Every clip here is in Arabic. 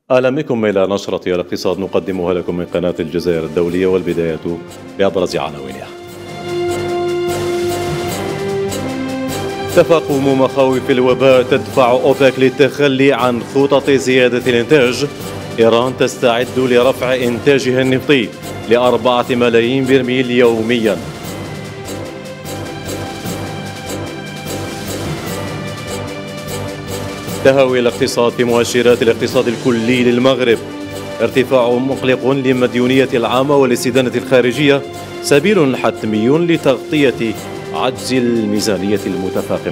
أهلا بكم إلى نشرة الاقتصاد نقدمها لكم من قناة الجزائر الدولية، والبداية بأبرز عناوينها. تفاقم مخاوف الوباء تدفع أوبك للتخلي عن خطط زيادة الإنتاج. إيران تستعد لرفع إنتاجها النفطي ل4 ملايين برميل يوميا. تهوي الاقتصاد في مؤشرات الاقتصاد الكلي للمغرب. ارتفاع مقلق للمديونية العامة والاستدانة الخارجية سبيل حتمي لتغطية عجز الميزانية المتفاقم.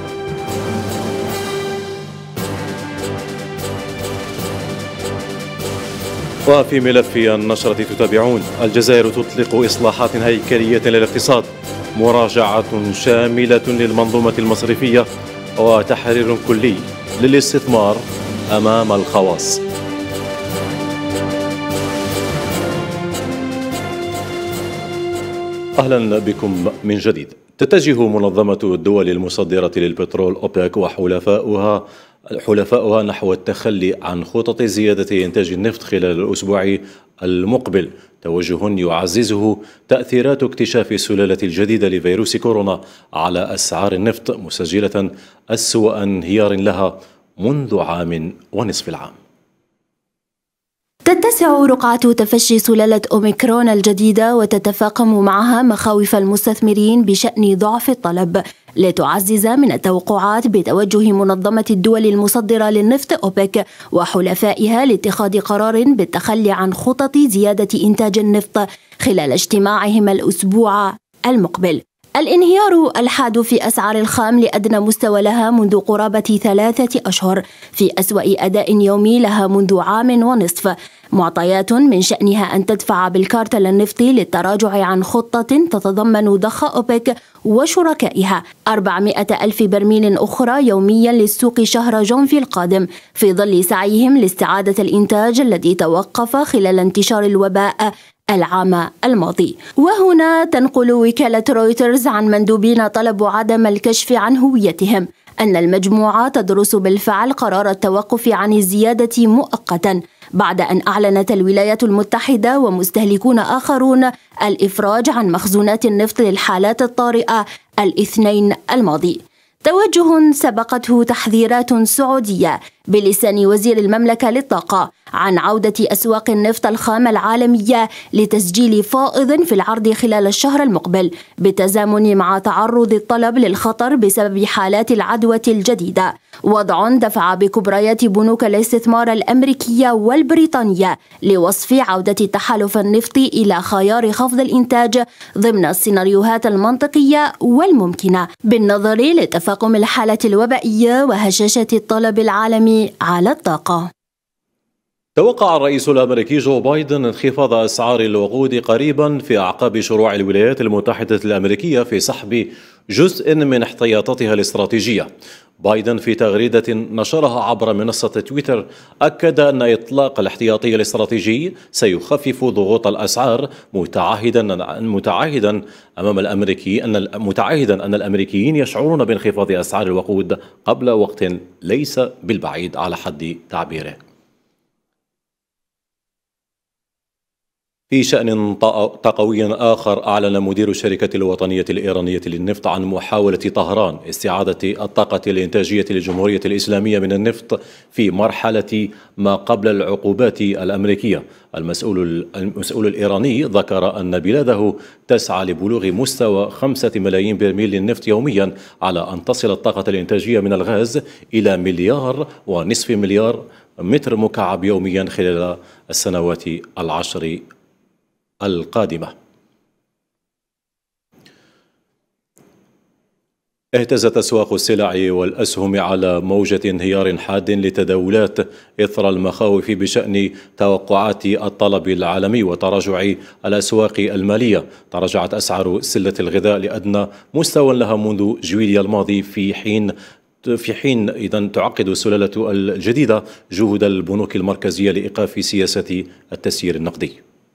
وفي ملف النشرة تتابعون: الجزائر تطلق إصلاحات هيكلية للاقتصاد، مراجعة شاملة للمنظومة المصرفية، وتحرير كلي للاستثمار أمام الخواص. أهلا بكم من جديد. تتجه منظمة الدول المصدرة للبترول أوبك وحلفاؤها نحو التخلي عن خطط زيادة إنتاج النفط خلال الأسبوع المقبل، توجه يعززه تأثيرات اكتشاف السلالة الجديدة لفيروس كورونا على أسعار النفط، مسجلة أسوأ انهيار لها منذ عام ونصف العام. تتسع رقعة تفشي سلالة أوميكرون الجديدة، وتتفاقم معها مخاوف المستثمرين بشأن ضعف الطلب، لتعزز من التوقعات بتوجه منظمة الدول المصدرة للنفط أوبك وحلفائها لاتخاذ قرار بالتخلي عن خطط زيادة إنتاج النفط خلال اجتماعهم الأسبوع المقبل. الانهيار الحاد في أسعار الخام لأدنى مستوى لها منذ قرابة 3 أشهر، في أسوأ أداء يومي لها منذ عام ونصف، معطيات من شأنها أن تدفع بالكارتل النفطي للتراجع عن خطة تتضمن ضخ أوبك وشركائها 400 ألف برميل أخرى يوميا للسوق شهر جانفي القادم، في ظل سعيهم لاستعادة الإنتاج الذي توقف خلال انتشار الوباء العام الماضي. وهنا تنقل وكالة رويترز عن مندوبين طلبوا عدم الكشف عن هويتهم أن المجموعة تدرس بالفعل قرار التوقف عن الزيادة مؤقتا، بعد أن أعلنت الولايات المتحدة ومستهلكون آخرون الإفراج عن مخزونات النفط للحالات الطارئة الاثنين الماضي. توجه سبقته تحذيرات سعودية بلسان وزير المملكة للطاقة عن عودة أسواق النفط الخام العالمية لتسجيل فائض في العرض خلال الشهر المقبل، بالتزامن مع تعرض الطلب للخطر بسبب حالات العدوى الجديدة، وضع دفع بكبريات بنوك الاستثمار الأمريكية والبريطانية لوصف عودة التحالف النفطي إلى خيار خفض الإنتاج ضمن السيناريوهات المنطقية والممكنة، بالنظر لتفاقم الحالة الوبائية وهشاشة الطلب العالمي على الطاقة. توقع الرئيس الأمريكي جو بايدن انخفاض أسعار الوقود قريبا في أعقاب شروع الولايات المتحدة الأمريكية في سحب جزء من احتياطاتها الاستراتيجية. بايدن في تغريدة نشرها عبر منصة تويتر أكد أن إطلاق الاحتياطي الاستراتيجي سيخفف ضغوط الأسعار، متعهدا أن الأمريكيين يشعرون بانخفاض أسعار الوقود قبل وقت ليس بالبعيد على حد تعبيره. في شأن طقوي آخر، أعلن مدير الشركة الوطنية الإيرانية للنفط عن محاولة طهران استعادة الطاقة الإنتاجية للجمهورية الإسلامية من النفط في مرحلة ما قبل العقوبات الأمريكية. المسؤول الإيراني ذكر أن بلاده تسعى لبلوغ مستوى 5 ملايين برميل للنفط يوميا، على أن تصل الطاقة الإنتاجية من الغاز إلى 1.5 مليار متر مكعب يوميا خلال السنوات 10 القادمة. اهتزت أسواق السلع والأسهم على موجة انهيار حاد لتداولات إثر المخاوف بشأن توقعات الطلب العالمي وتراجع الأسواق المالية. تراجعت أسعار سلة الغذاء لأدنى مستوى لها منذ جويليا الماضي، في حين إذن تعقد السلالة الجديدة جهود البنوك المركزية لإيقاف سياسة التسيير النقدي.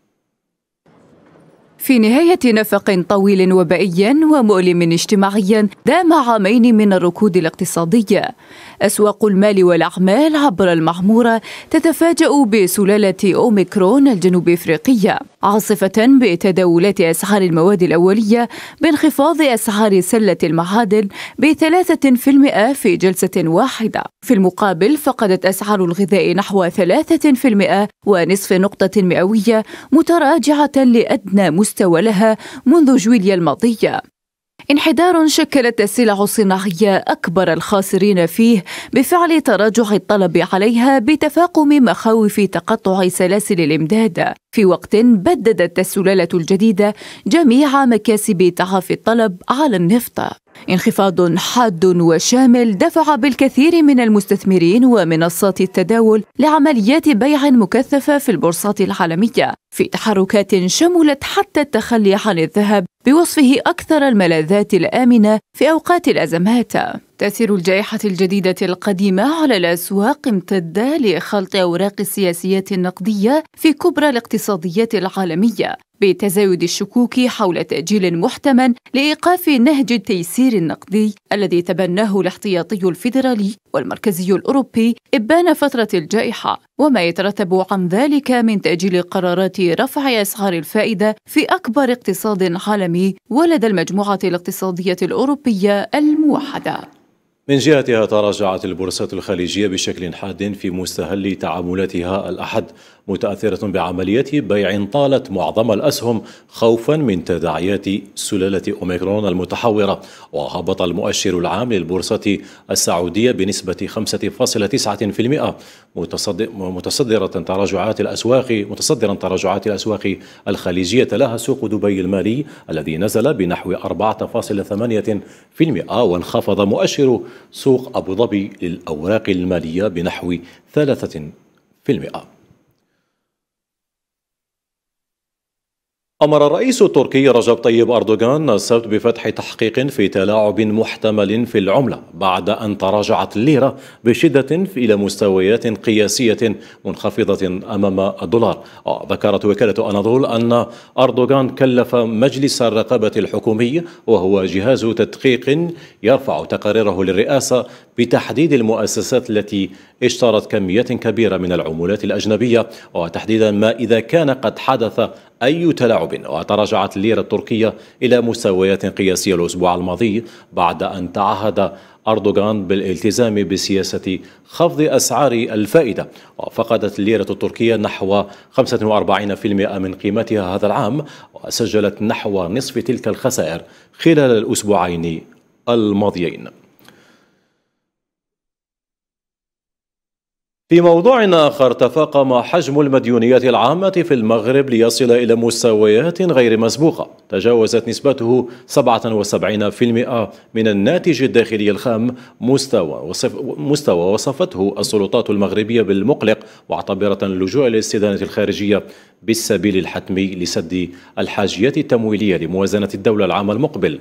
في نهاية نفق طويل وبائي ومؤلم اجتماعيا دام عامين من الركود الاقتصادي، أسواق المال والأعمال عبر المعمورة تتفاجأ بسلالة أوميكرون الجنوب إفريقية، عاصفة بتداولات أسعار المواد الأولية بانخفاض أسعار سلة المعادن ب3% في جلسة واحدة. في المقابل فقدت أسعار الغذاء نحو 3% ونصف نقطة مئوية، متراجعة لأدنى مستوى لها منذ جويليا الماضية. انحدار شكلت السلع الصناعية أكبر الخاسرين فيه بفعل تراجع الطلب عليها بتفاقم مخاوف تقطع سلاسل الإمداد، في وقت بددت السلالة الجديدة جميع مكاسب تعافي الطلب على النفط. انخفاض حاد وشامل دفع بالكثير من المستثمرين ومنصات التداول لعمليات بيع مكثفة في البورصات العالمية، في تحركات شملت حتى التخلي عن الذهب بوصفه أكثر الملاذات الآمنة في أوقات الأزمات. تأثير الجائحة الجديدة القديمة على الأسواق امتد لخلط أوراق السياسيات النقدية في كبرى الاقتصاديات العالمية، بتزايد الشكوك حول تأجيل محتمل لإيقاف نهج التيسير النقدي الذي تبناه الاحتياطي الفيدرالي والمركزي الأوروبي إبان فترة الجائحة، وما يترتب عن ذلك من تأجيل قرارات رفع أسعار الفائدة في أكبر اقتصاد عالمي ولدى المجموعة الاقتصادية الأوروبية الموحدة. من جهتها تراجعت البورصات الخليجية بشكل حاد في مستهل تعاملاتها الأحد، متأثرة بعملية بيع طالت معظم الأسهم خوفا من تداعيات سلالة أوميكرون المتحورة. وهبط المؤشر العام للبورصة السعودية بنسبة 5.9%، متصدرا تراجعات الأسواق الخليجية، لها سوق دبي المالي الذي نزل بنحو 4.8%، وانخفض مؤشر سوق أبو ظبي للأوراق المالية بنحو 3%. أمر الرئيس التركي رجب طيب أردوغان السبت بفتح تحقيق في تلاعب محتمل في العملة بعد أن تراجعت الليرة بشدة إلى مستويات قياسية منخفضة أمام الدولار. ذكرت وكالة أناضول أن أردوغان كلف مجلس الرقابة الحكومي، وهو جهاز تدقيق يرفع تقاريره للرئاسة، بتحديد المؤسسات التي اشترت كميات كبيرة من العملات الأجنبية، وتحديدا ما إذا كان قد حدث أي تلاعب. وتراجعت الليرة التركية إلى مستويات قياسية الأسبوع الماضي بعد أن تعهد أردوغان بالالتزام بسياسة خفض أسعار الفائدة، وفقدت الليرة التركية نحو 45% من قيمتها هذا العام، وسجلت نحو نصف تلك الخسائر خلال الأسبوعين الماضيين. في موضوع آخر، تفاقم حجم المديونيات العامة في المغرب ليصل إلى مستويات غير مسبوقة، تجاوزت نسبته 77% من الناتج الداخلي الخام، مستوى وصفته السلطات المغربية بالمقلق، واعتبرت اللجوء إلى الاستدانة الخارجية بالسبيل الحتمي لسد الحاجيات التمويلية لموازنة الدولة العام المقبل.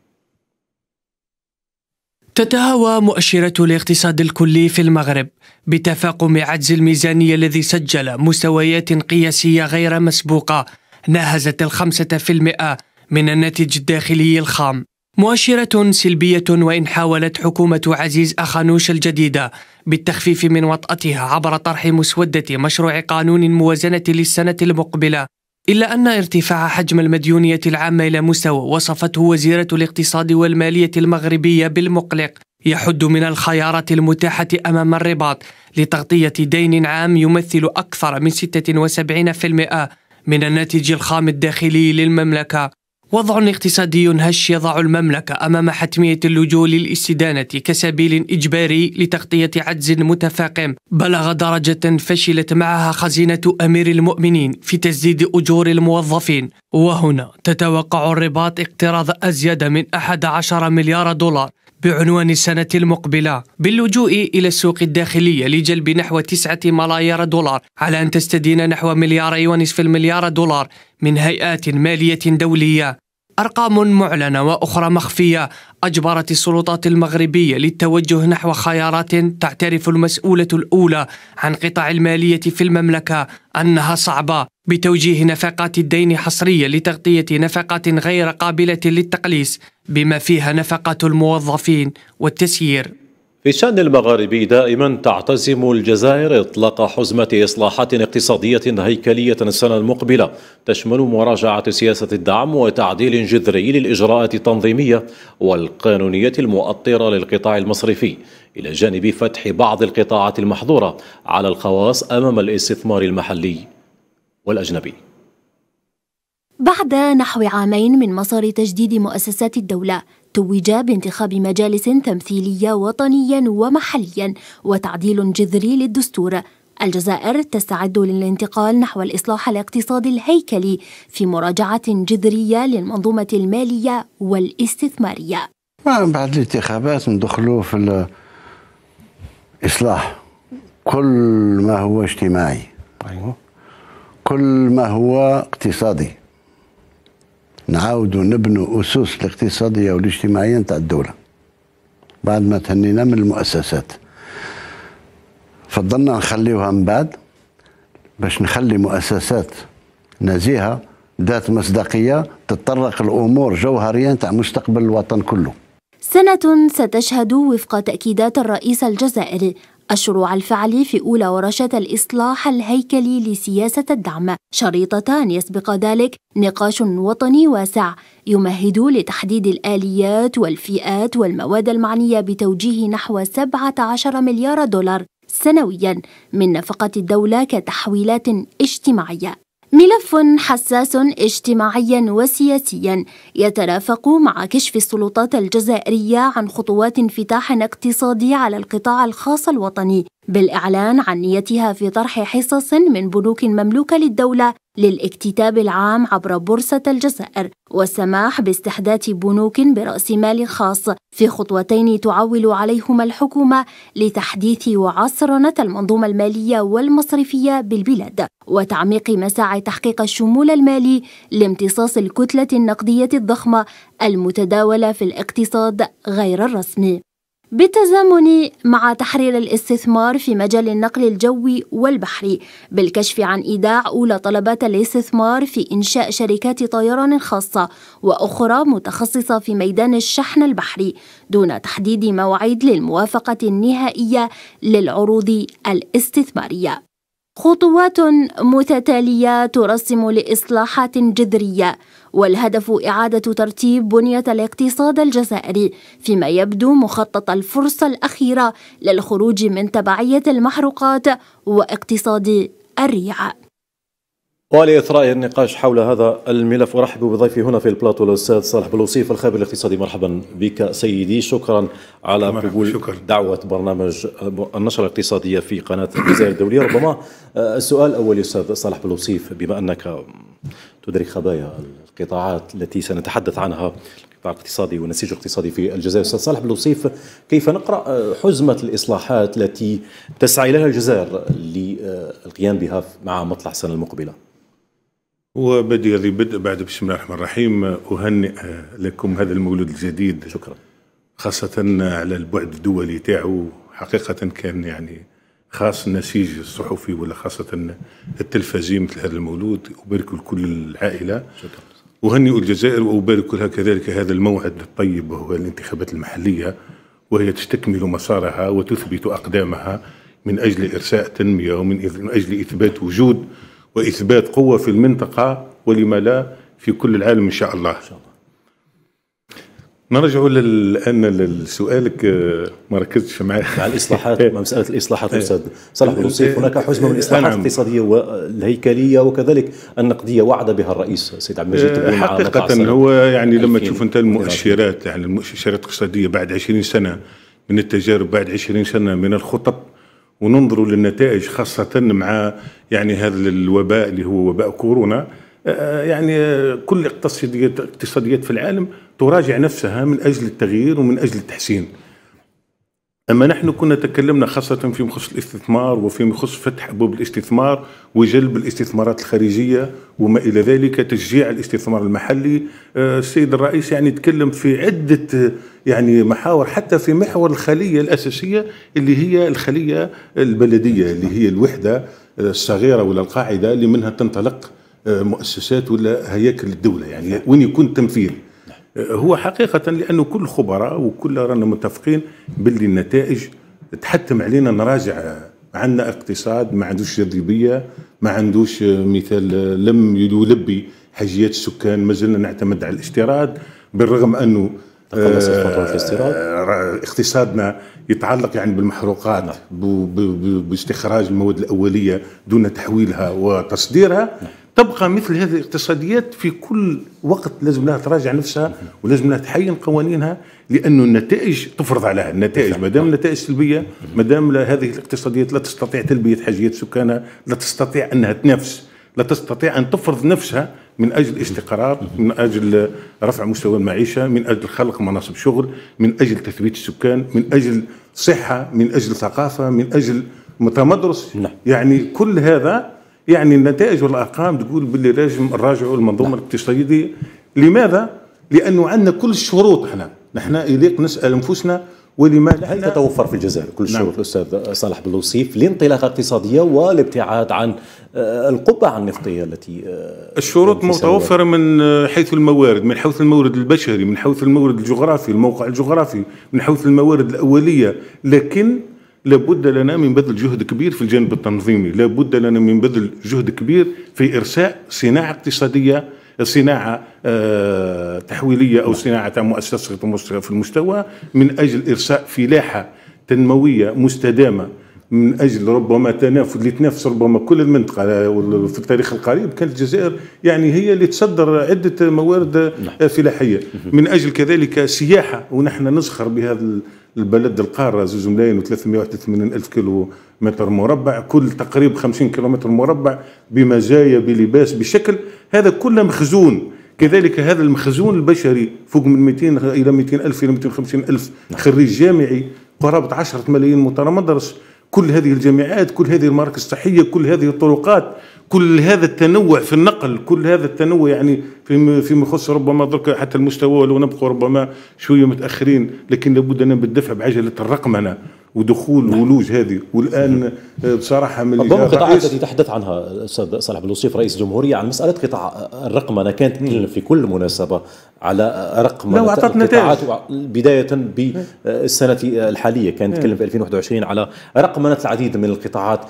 تتهاوى مؤشرات الاقتصاد الكلي في المغرب بتفاقم عجز الميزانية الذي سجل مستويات قياسية غير مسبوقة ناهزت 5% من الناتج الداخلي الخام، مؤشرة سلبية. وإن حاولت حكومة عزيز أخانوش الجديدة بالتخفيف من وطأتها عبر طرح مسودة مشروع قانون موازنة للسنة المقبلة، إلا أن ارتفاع حجم المديونية العامة إلى مستوى وصفته وزيرة الاقتصاد والمالية المغربية بالمقلق يحد من الخيارات المتاحة أمام الرباط لتغطية دين عام يمثل أكثر من 76% من الناتج الخام الداخلي للمملكة. وضع اقتصادي هش يضع المملكة أمام حتمية اللجوء للاستدانة كسبيل إجباري لتغطية عجز متفاقم بلغ درجة فشلت معها خزينة أمير المؤمنين في تسديد أجور الموظفين. وهنا تتوقع الرباط اقتراض أزيد من 11 مليار دولار بعنوان السنة المقبلة، باللجوء إلى السوق الداخلية لجلب نحو 9 ملايير دولار، على أن تستدين نحو 2.5 مليار دولار من هيئات مالية دولية. أرقام معلنة وأخرى مخفية أجبرت السلطات المغربية للتوجه نحو خيارات تعترف المسؤولة الأولى عن قطاع المالية في المملكة أنها صعبة، بتوجيه نفقات الدين حصرية لتغطية نفقات غير قابلة للتقليص بما فيها نفقات الموظفين والتسيير. في الشأن المغاربي دائما تعتزم الجزائر إطلاق حزمة إصلاحات اقتصادية هيكلية السنة المقبلة تشمل مراجعة سياسة الدعم وتعديل جذري للإجراءات التنظيمية والقانونية المؤطرة للقطاع المصرفي، إلى جانب فتح بعض القطاعات المحظورة على الخواص أمام الاستثمار المحلي والأجنبي. بعد نحو عامين من مسار تجديد مؤسسات الدولة، توج بانتخاب مجالس تمثيلية وطنيا ومحليا وتعديل جذري للدستور. الجزائر تستعد للانتقال نحو الإصلاح الاقتصادي الهيكلي في مراجعة جذرية للمنظومة المالية والاستثمارية. بعد الانتخابات ندخلوا في الإصلاح كل ما هو اجتماعي، كل ما هو اقتصادي، نعاودوا نبنوا أسس الاقتصادية والاجتماعية نتاع الدولة بعد ما تهنينا من المؤسسات. فضلنا نخليوها من بعد باش نخلي مؤسسات نزيهة ذات مصداقية تتطرق الأمور جوهرية نتاع مستقبل الوطن كله. سنة ستشهد وفق تأكيدات الرئيس الجزائري الشروع الفعلي في أولى ورشات الإصلاح الهيكلي لسياسة الدعم، شريطة أن يسبق ذلك نقاش وطني واسع يمهد لتحديد الآليات والفئات والمواد المعنية بتوجيه نحو 17 مليار دولار سنويا من نفقة الدولة كتحويلات اجتماعية. ملف حساس اجتماعيا وسياسيا يترافق مع كشف السلطات الجزائرية عن خطوات انفتاح اقتصادي على القطاع الخاص الوطني، بالإعلان عن نيتها في طرح حصص من بنوك مملوكة للدولة للاكتتاب العام عبر بورصة الجزائر، والسماح باستحداث بنوك برأس مال خاص في خطوتين تعول عليهما الحكومة لتحديث وعصرنة المنظومة المالية والمصرفية بالبلاد، وتعميق مساعي تحقيق الشمول المالي لامتصاص الكتلة النقدية الضخمة المتداولة في الاقتصاد غير الرسمي، بالتزامن مع تحرير الاستثمار في مجال النقل الجوي والبحري، بالكشف عن إيداع أولى طلبات الاستثمار في إنشاء شركات طيران خاصة وأخرى متخصصة في ميدان الشحن البحري، دون تحديد مواعيد للموافقة النهائية للعروض الاستثمارية. خطوات متتالية ترسم لإصلاحات جذرية، والهدف إعادة ترتيب بنية الاقتصاد الجزائري فيما يبدو مخطط الفرصة الأخيرة للخروج من تبعية المحروقات واقتصاد الريع. ولإثراء النقاش حول هذا الملف أرحب بضيفي هنا في البلاطو الأستاذ صالح بلوصيف الخبير الاقتصادي. مرحبا بك سيدي، شكرا على قبول دعوة برنامج النشرة الاقتصادية في قناة الجزائر الدولية. ربما السؤال الأول أستاذ صالح بلوصيف، بما أنك تدرك خبايا القطاعات التي سنتحدث عنها، القطاع الاقتصادي والنسيج الاقتصادي في الجزائر، أستاذ صالح بلوصيف، كيف نقرأ حزمة الإصلاحات التي تسعى لها الجزائر للقيام بها مع مطلع السنة المقبلة؟ وبدي هذه بدء بعد بسم الله الرحمن الرحيم أهنئ لكم هذا المولود الجديد، شكرا، خاصة على البعد الدولي تاعو. حقيقة كان يعني خاص النسيج الصحفي ولا خاصة التلفزي مثل هذا المولود. أبارك لكل العائلة، شكرا. أهنئ الجزائر وأبارك لها كذلك هذا الموعد الطيب وهو الانتخابات المحلية، وهي تستكمل مسارها وتثبت أقدامها من أجل إرساء تنمية ومن أجل إثبات وجود وإثبات قوة في المنطقة، ولما لا في كل العالم إن شاء الله. نرجع الآن لسؤالك، ما ركزتش مع الإصلاحات، مع مسألة الإصلاحات أستاذ صالح بلوصيف. هناك حزمة من الإصلاحات الاقتصادية والهيكلية وكذلك النقدية وعد بها الرئيس سيد عبد المجيد تبون. حقيقة هو يعني لما تشوف أنت المؤشرات، يعني المؤشرات الاقتصادية بعد 20 سنة من التجارب، بعد 20 سنة من الخطط، وننظروا للنتائج خاصة مع يعني هذا الوباء اللي هو وباء كورونا، يعني كل اقتصاديات في العالم تراجع نفسها من أجل التغيير ومن أجل التحسين. أما نحن كنا تكلمنا خاصة فيما يخص الاستثمار وفيما يخص فتح أبواب الاستثمار وجلب الاستثمارات الخارجية وما إلى ذلك، تشجيع الاستثمار المحلي. السيد الرئيس يعني تكلم في عدة يعني محاور، حتى في محور الخلية الأساسية اللي هي الخلية البلدية، اللي هي الوحدة الصغيرة ولا القاعدة اللي منها تنطلق مؤسسات ولا هياكل الدولة، يعني وين يكون التمثيل. هو حقيقة لأنه كل خبراء وكل رانا متفقين باللي النتائج تحتم علينا نراجع. عندنا اقتصاد ما عندوش جاذبية، ما عندوش مثال لم يلبي حاجيات السكان، ما زلنا نعتمد على الاستيراد بالرغم أنه اقتصادنا يتعلق يعني بالمحروقات باستخراج المواد الأولية دون تحويلها وتصديرها. تبقى مثل هذه الاقتصاديات في كل وقت لازم لها تراجع نفسها ولازم لها تحين قوانينها، لأنه النتائج تفرض عليها. النتائج ما دام النتائج سلبية، ما دام هذه الاقتصاديات لا تستطيع تلبية حاجيات سكانها، لا تستطيع أنها تنافس، لا تستطيع أن تفرض نفسها من أجل الاستقرار، من أجل رفع مستوى المعيشة، من أجل خلق مناصب شغل، من أجل تثبيت السكان، من أجل صحة، من أجل ثقافة، من أجل متمدرس. يعني كل هذا يعني النتائج والأرقام تقول باللي لازم نراجعوا المنظومة الاقتصادية. لماذا؟ لأنه عندنا كل الشروط. نحن يليق نسأل أنفسنا ولماذا هل تتوفر في الجزائر كل الشروط الأستاذ صالح بلوصيف لانطلاقة اقتصادية والابتعاد عن القبعة النفطية التي الشروط متوفرة من حيث الموارد، من حيث المورد البشري، من حيث المورد الجغرافي، الموقع الجغرافي، من حيث الموارد الأولية، لكن لابد لنا من بذل جهد كبير في الجانب التنظيمي، لابد لنا من بذل جهد كبير في إرساء صناعة اقتصادية، صناعة تحويلية أو صناعة مؤسسة في المستوى، من أجل إرساء فلاحة تنموية مستدامة، من أجل ربما تنافس ربما كل المنطقة. في التاريخ القريب كانت الجزائر يعني هي اللي تصدر عدة موارد فلاحية، من أجل كذلك سياحة. ونحن نزخر بهذا البلد القارة 2,381,000 كيلو متر مربع، كل تقريب 50 كيلومتر مربع بمزايا بلباس بشكل هذا كله مخزون. كذلك هذا المخزون البشري فوق من 200 إلى 200,000 إلى 250,000 خريج جامعي، قرابة 10 ملايين متمدرس. كل هذه الجامعات، كل هذه المراكز الصحية، كل هذه الطرقات، كل هذا التنوع في النقل، كل هذا التنوع يعني فيما يخص ربما درك حتى المستوى ولو نبقى ربما شوية متأخرين، لكن لابد أن بالدفع بعجلة الرقمنة ودخول ولوج هذه. والآن بصراحة من القطاعات التي تحدث عنها الأستاذ صالح بلوصيف رئيس الجمهورية عن مسألة قطاع الرقمنة، كانت تتكلم في كل مناسبة على رقمنة القطاعات بداية بالسنة الحالية، كانت تتكلم في 2021 على رقمنة العديد من القطاعات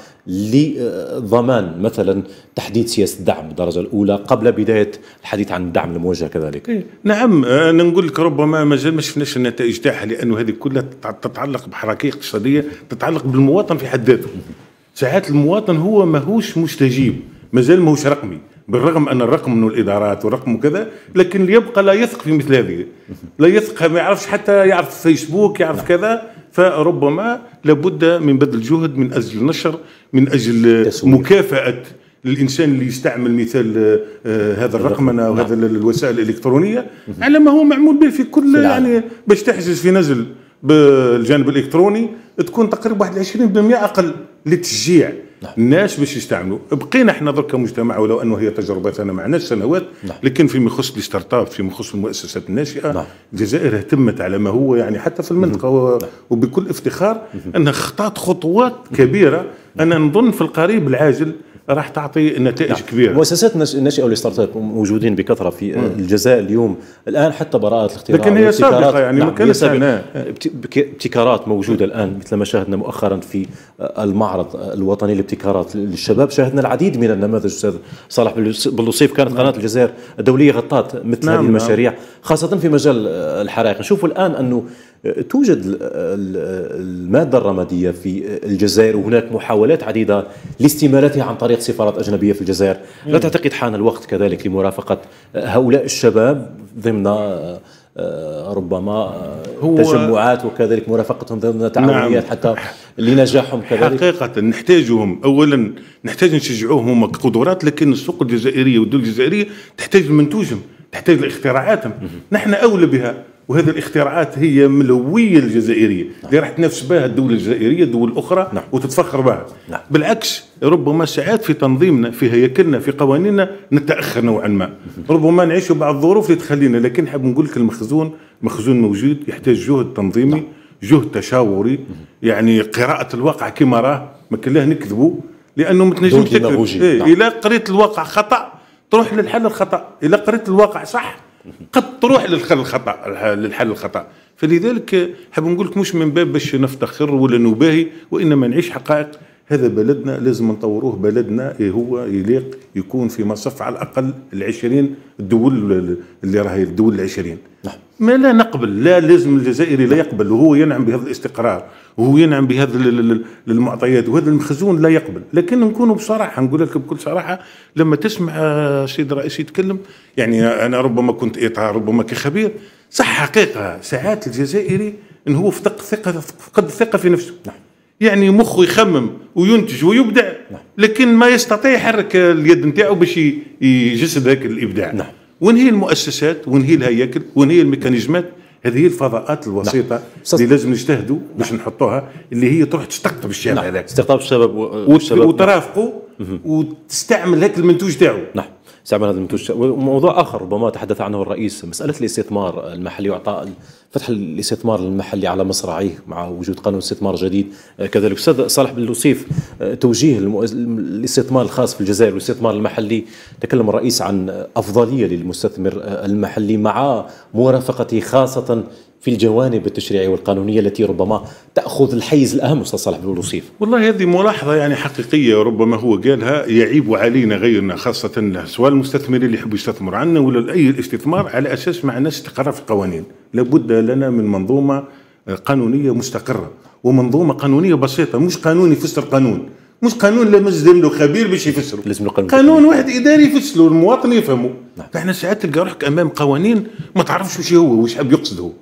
لضمان مثلا تحديد سياسة الدعم بالدرجة الأولى قبل بداية الحديث عن الدعم الموجه كذلك. نعم، أنا نقول لك ربما ما زال ما شفناش النتائج تاعها، لأنه هذه كلها تتعلق بحركية اقتصادية، تتعلق بالمواطن في حد ذاته. ساعات المواطن هو ماهوش مستجيب، ما زال ماهوش رقمي، بالرغم أن الرقم من الإدارات والرقم وكذا، لكن يبقى لا يثق في مثل هذه، لا يثق، ما يعرفش حتى يعرف فيسبوك، يعرف كذا. فربما لابد من بذل جهد من أجل النشر، من أجل مكافأة الإنسان اللي يستعمل مثال هذا الرقمنة وهذا الوسائل الإلكترونية على ما هو معمول به في كل يعني باش تحجز في نزل بالجانب الإلكتروني تكون تقريبا 21% أقل لتشجيع الناس باش يستعملوا. بقينا احنا درك كمجتمع، ولو انه هي تجربتنا مع ناس سنوات، لكن فيما يخص الستارت اب، فيما يخص المؤسسات الناشئه، الجزائر اهتمت على ما هو يعني حتى في المنطقه وبكل افتخار انها خطات خطوات كبيره. انا نظن في القريب العاجل راح تعطي نتائج كبيره. مؤسسات الناشئه والستارت اب موجودين بكثره في الجزائر اليوم الان، حتى براءه الاختراع، لكن هي سابقه يعني ما كانت ابتكارات موجوده الان، مثل ما شاهدنا مؤخرا في المعرض الوطني للابتكارات للشباب، شاهدنا العديد من النماذج. استاذ صالح بلوصيف، كانت قناه الجزائر الدوليه غطت مثل هذه المشاريع خاصه في مجال الحرائق. نشوفوا الان انه توجد المادة الرمادية في الجزائر، وهناك محاولات عديدة لاستمالتها عن طريق سفارات أجنبية في الجزائر. لا تعتقد حان الوقت كذلك لمرافقة هؤلاء الشباب ضمن ربما تجمعات، وكذلك مرافقتهم ضمن تعاونيات حتى لنجاحهم كذلك؟ حقيقة نحتاجهم، أولا نحتاج نشجعوهم كقدرات، لكن السوق الجزائرية والدول الجزائرية تحتاج منتوجهم، تحتاج لاختراعاتهم. نحن أولى بها، وهذه الاختراعات هي من الهوية الجزائرية اللي راح تنافس بها الدولة الجزائرية الدول الأخرى وتتفخر بها. بالعكس، ربما ساعات في تنظيمنا، في هياكلنا، في قوانيننا نتأخر نوعا ما، ربما نعيش بعض الظروف اللي تخلينا، لكن حاب نقول لك المخزون موجود، يحتاج جهد تنظيمي، جهد تشاوري، يعني قراءة الواقع كما راه، ما كلاه نكذبوا، لأنه ما تنجمش تكذب. إذا قريت الواقع خطأ تروح للحل الخطأ، إذا قريت الواقع صح قد تروح للحل الخطأ. فلذلك حاب نقول لك مش من باب باش نفتخر ولا نباهي، وانما نعيش حقائق. هذا بلدنا لازم نطوروه، بلدنا هو يليق يكون في مصف على الاقل ال20 الدول اللي راهي الدول ال20. ما لا نقبل، لا لازم الجزائري لا يقبل، وهو ينعم بهذا الاستقرار وهو ينعم بهذا المعطيات وهذا المخزون لا يقبل. لكن نكونوا بصراحه، نقول لك بكل صراحه، لما تسمع السيد الرئيس يتكلم، يعني انا ربما كنت اطار ربما كخبير، صح حقيقه ساعات الجزائري ان هو فقد الثقه في نفسه. يعني مخه يخمم وينتج ويبدع، لكن ما يستطيع يحرك اليد نتاعو باش يجسد هذاك الابداع. وين هي المؤسسات، وين هي الهياكل، وين هي الميكانيزمات؟ هذه هي الفضاءات الوسيطه اللي لازم نجتهدوا باش نحطوها، اللي هي تروح تستقطب الشباب هذاك، استقطاب الشباب وترافقوا وتستعمل هذاك المنتوج تاعو. استعمل هذا المنتوج. وموضوع اخر ربما تحدث عنه الرئيس، مساله الاستثمار المحلي واعطاء فتح الاستثمار المحلي على مصراعيه مع وجود قانون استثمار جديد. كذلك استاذ صالح بن لوصيف، توجيه الاستثمار الخاص في الجزائر والاستثمار المحلي، تكلم الرئيس عن افضليه للمستثمر المحلي مع مرافقته خاصه في الجوانب التشريعيه والقانونيه التي ربما تاخذ الحيز الاهم. استاذ صالح بن لوصيف، والله هذه ملاحظه يعني حقيقيه، وربما هو قالها، يعيب علينا غيرنا خاصه سواء المستثمرين اللي يحبوا يستثمروا عنا ولا اي الاستثمار، على اساس مع الناس تقرر في القوانين. لابد لنا من منظومه قانونيه مستقره، ومنظومه قانونيه بسيطه، مش قانون يفسر قانون، مش قانون لازم له خبير باش يفسره، لازم قانون واحد اداري يفسره المواطن يفهمه. فاحنا ساعات تلقى روحك امام قوانين ما تعرفش وش هو وش حاب يقصد هو.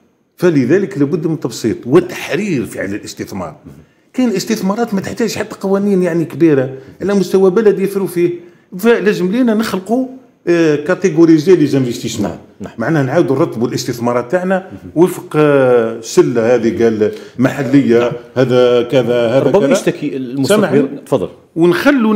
فلذلك لابد من تبسيط وتحرير فعل الاستثمار. كاين استثمارات ما تحتاج حتى قوانين يعني كبيره، على مستوى بلد يفروا فيه. فلازم لينا نخلقوا كاتيجوريزي لي زانفستيسمون، معناها نعاودوا نرتبوا الاستثمارات تاعنا وفق سله. هذه قال محليه، هذا كذا، هذا كذا. ربما يشتكي المستثمر، تفضل. ونخلوا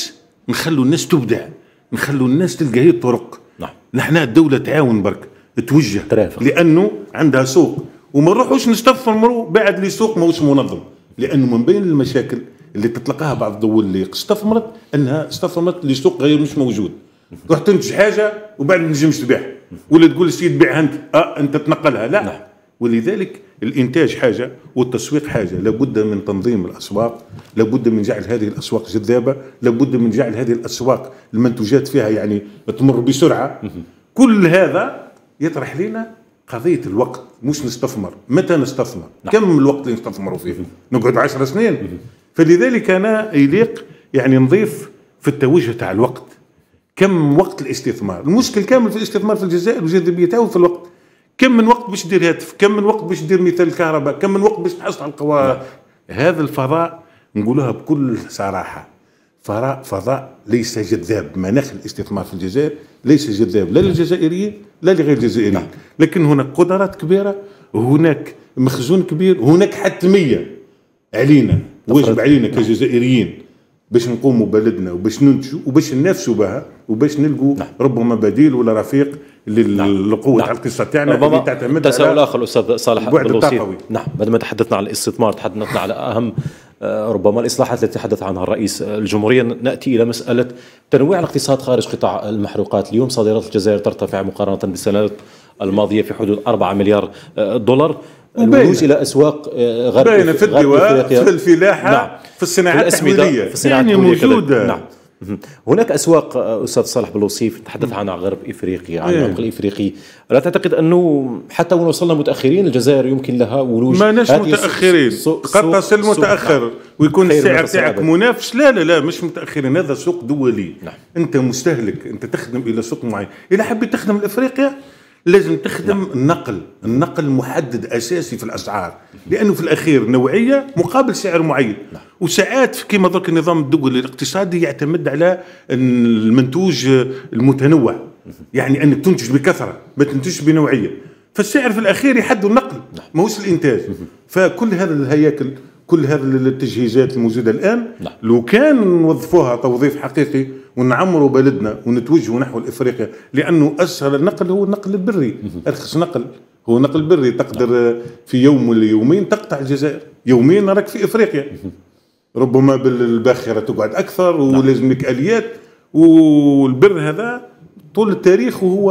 الناس تبدع، نخلوا الناس تلقى هي الطرق. نحن الدوله تعاون برك توجه ترافق، لانه عندها سوق، وما نروحوش نستثمروا بعد لي سوق ماهوش منظم. لانه من بين المشاكل اللي تطلقها بعض الدول اللي استثمرت انها استثمرت لسوق غير مش موجود. تروح تنتج حاجه وبعد ما نجمش تبيعها، ولا تقول السيد بيعها انت تنقلها، لا. ولذلك الانتاج حاجه والتسويق حاجه. لابد من تنظيم الاسواق، لابد من جعل هذه الاسواق جذابه، لابد من جعل هذه الاسواق المنتوجات فيها يعني تمر بسرعه. كل هذا يطرح لنا قضيه الوقت، مش نستثمر. متى نستثمر؟ كم الوقت اللي نستثمروا فيه؟ نقعد 10 سنين؟ فلذلك انا يليق يعني نضيف في التوجه تاع الوقت. كم وقت الاستثمار؟ المشكل كامل في الاستثمار في الجزائر والجاذبيه تاعو في الوقت. كم من وقت باش دير هاتف، كم من وقت باش دير مثال الكهرباء، كم من وقت باش تحصل على القوارض. هذا الفضاء نقولها بكل صراحه، فضاء ليس جذاب. مناخ الاستثمار في الجزائر ليس جذاب لا للجزائريين لا لغير الجزائريين. لكن هناك قدرات كبيره، وهناك مخزون كبير، وهناك حتميه علينا، واجب علينا كجزائريين باش نقوموا بلدنا وباش ننتجوا وباش ننافسوا بها وباش نلقوا ربما بديل ولا رفيق للقوه على القصه تاعنا اللي تعتمد على تساؤل اخر الاستاذ صالح بن لوصيف. بعد ما تحدثنا عن الاستثمار، تحدثنا على اهم ربما الإصلاحات التي تحدث عنها الرئيس الجمهورية، نأتي إلى مسألة تنويع الاقتصاد خارج قطاع المحروقات. اليوم صادرات الجزائر ترتفع مقارنة بالسنوات الماضية في حدود 4 مليار دولار. الولوج إلى أسواق غرب في الدواء، في الفلاحة، في الصناعات التحويلية يعني موجودة. هناك أسواق أستاذ صالح بن لوصيف تحدث عن غرب إفريقيا، عن العمق الإفريقي. لا تعتقد أنه حتى وإن وصلنا متأخرين الجزائر يمكن لها ولوج؟ ما ناش متأخرين، قد تصل متأخر ويكون السعر تاعك منافس. لا مش متأخرين، هذا سوق دولي. أنت مستهلك، أنت تخدم إلى سوق معين. إذا حبيت تخدم لإفريقيا لازم تخدم النقل محدد أساسي في الأسعار، لأنه في الأخير نوعية مقابل سعر معين. وساعات كما ذكر النظام الدولي الاقتصادي يعتمد على المنتوج المتنوع، يعني أنك تنتج بكثرة ما تنتجش بنوعية، فالسعر في الأخير يحدد النقل ماهوش الإنتاج. فكل هذا الهياكل، كل هذه التجهيزات الموجودة الآن لو كان نوظفوها توظيف حقيقي ونعمروا بلدنا ونتوجهوا نحو الإفريقيا، لأنه أسهل النقل هو النقل البري، أرخص نقل هو نقل بري. تقدر في يوم ولا يومين تقطع الجزائر، يومين راك في إفريقيا. ربما بالباخرة تقعد أكثر ولازم لك آليات. والبر هذا طول التاريخ وهو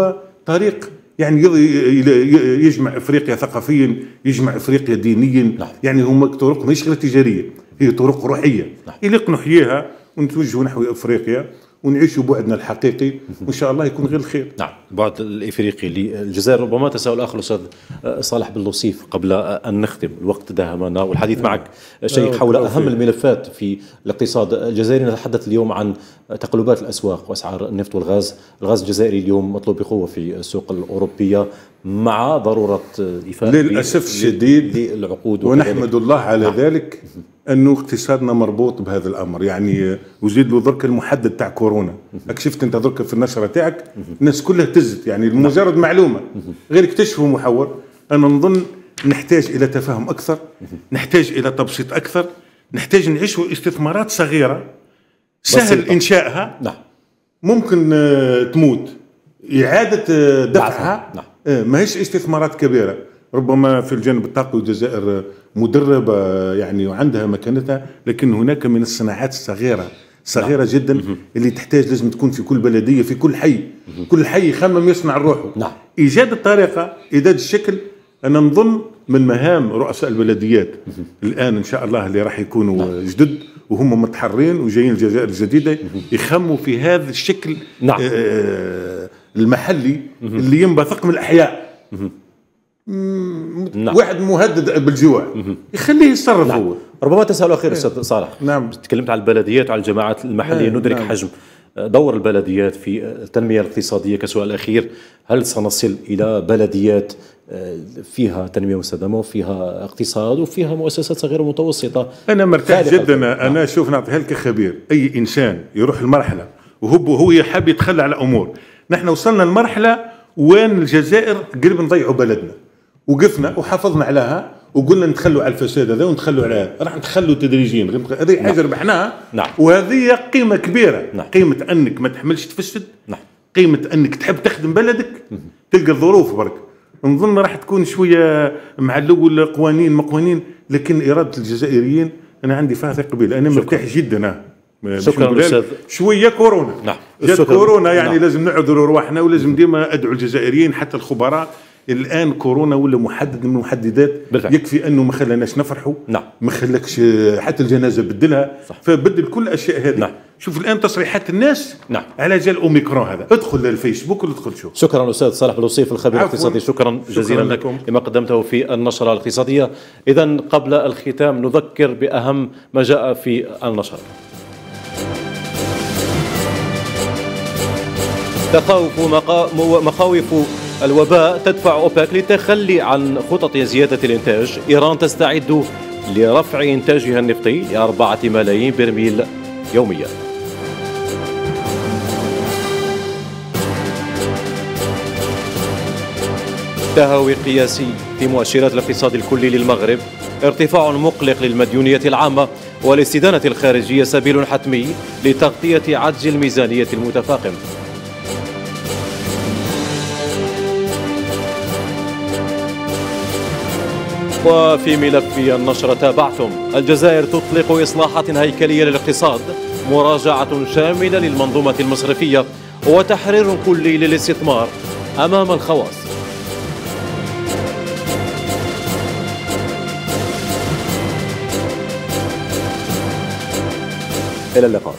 طريق يعني يجمع افريقيا ثقافيا، يجمع افريقيا دينيا. يعني هم طرق ماهيش غير تجاريه، هي طرق روحيه يليق نحييها ونتوجهوا نحو افريقيا ونعيشوا بعدنا الحقيقي، وان شاء الله يكون غير الخير. نعم، بعد الافريقي للجزائر. ربما تساؤل اخر استاذ صالح بن لوصيف قبل ان نختم، الوقت داهمنا والحديث معك شيخ حول اهم الملفات في الاقتصاد الجزائري. نتحدث اليوم عن تقلبات الاسواق واسعار النفط والغاز. الغاز الجزائري اليوم مطلوب بقوه في السوق الاوروبيه مع ضروره ايفاء للاسف الشديد للعقود، ونحمد الله على ذلك انه اقتصادنا مربوط بهذا الامر. يعني وزيد له درك المحدد تاع كورونا، شفت انت درك في النشره تاعك الناس كلها تزت، يعني مجرد معلومه غير اكتشفوا محور. انا نظن نحتاج الى تفاهم اكثر، نحتاج الى تبسيط اكثر، نحتاج نعيشوا استثمارات صغيره سهل انشائها. ممكن تموت، اعاده دفعها. ماهيش استثمارات كبيره. ربما في الجانب الطاقي الجزائر مدربة يعني وعندها مكانتها، لكن هناك من الصناعات صغيرة جدا اللي تحتاج لازم تكون في كل بلدية، في كل حي. كل حي يخمم يصنع روحه. إيجاد الطريقة، إيجاد الشكل. أنا نظن من مهام رؤساء البلديات الآن إن شاء الله اللي راح يكونوا جدد وهم متحرين وجايين الجزائر الجديدة يخموا في هذا الشكل المحلي اللي ينبثق من الأحياء. واحد مهدد بالجوع يخليه يتصرف. هو ربما تسأل أخير أستاذ صالح. تكلمت عن البلديات وعن الجماعات المحلية. ندرك حجم دور البلديات في التنمية الاقتصادية. كسؤال أخير، هل سنصل إلى بلديات فيها تنمية مستدامة وفيها اقتصاد وفيها مؤسسات صغيرة ومتوسطة؟ أنا مرتاح جدا. أنا شوف نعطيها لك خبير. أي إنسان يروح المرحلة وهو يحب يتخلى على أمور. نحن وصلنا لمرحلة وين الجزائر قرب نضيعوا بلدنا، وقفنا وحافظنا عليها وقلنا نتخلوا على الفساد هذا ونتخلوا على راح نتخلوا تدريجيا. هذه حاجه ربحناها. وهذه قيمه كبيره. قيمه انك ما تحملش تفسد. قيمه انك تحب تخدم بلدك. تلقى الظروف برك. نظن راح تكون شويه مع الاول قوانين مقوانين، لكن اراده الجزائريين انا عندي فيها ثقه قبيله. انا مرتاح جدا. شكرا أستاذ. شويه كورونا. جات كورونا يعني لازم نعذروا رواحنا، ولازم ديما ادعو الجزائريين حتى الخبراء. الان كورونا ولا محدد من المحددات. يكفي انه ما خلاناش نفرحوا. ما خلاكش حتى الجنازه بدلها. فبدل كل الاشياء هذه. شوف الان تصريحات الناس على جال اوميكرون هذا. ادخل للفيسبوك وادخل شوف. شكرا استاذ صالح بن لوصيف الخبير الاقتصادي. شكرا جزيلا لك لما قدمته في النشره الاقتصاديه. اذا قبل الختام نذكر باهم ما جاء في النشره. مخاوف الوباء تدفع أوبك للتخلي عن خطط زيادة الإنتاج. إيران تستعد لرفع إنتاجها النفطي ل4 ملايين برميل يوميا. تهوي قياسي في مؤشرات الاقتصاد الكلي للمغرب. ارتفاع مقلق للمديونية العامة والاستدانة الخارجية سبيل حتمي لتغطية عجز الميزانية المتفاقم. وفي ملف النشرة تابعتم: الجزائر تطلق إصلاحات هيكلية للاقتصاد، مراجعة شاملة للمنظومة المصرفية وتحرير كلي للاستثمار أمام الخواص. إلى اللقاء.